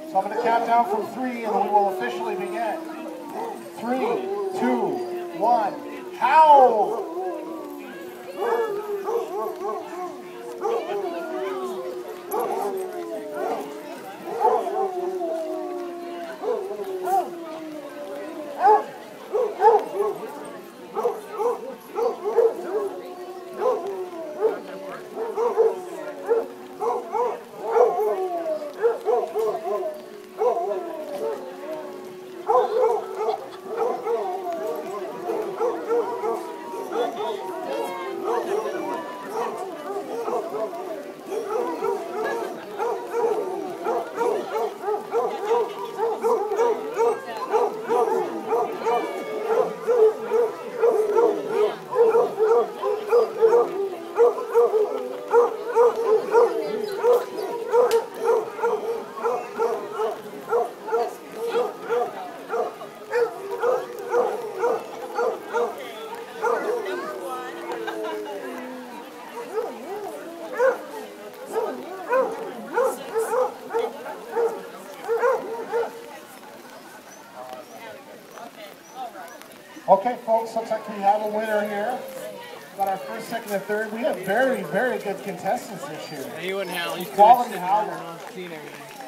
So I'm going to count down from 3 and we will officially begin. 3, 2, 1, howl! Okay, folks, looks like we have a winner here. Got our first, second, and third. We have very, very good contestants this year. Yeah, he wouldn't howl. He's quality howlers. seen everything.